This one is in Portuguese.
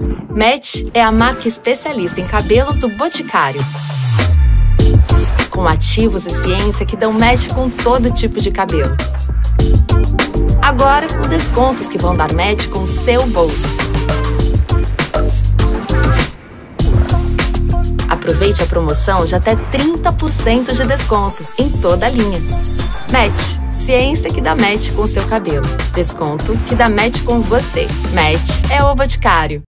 Match é a marca especialista em cabelos do Boticário. Com ativos e ciência que dão match com todo tipo de cabelo. Agora com descontos que vão dar match com o seu bolso. Aproveite a promoção de até 30% de desconto em toda a linha. Match, ciência que dá match com o seu cabelo. Desconto que dá match com você. Match é o Boticário.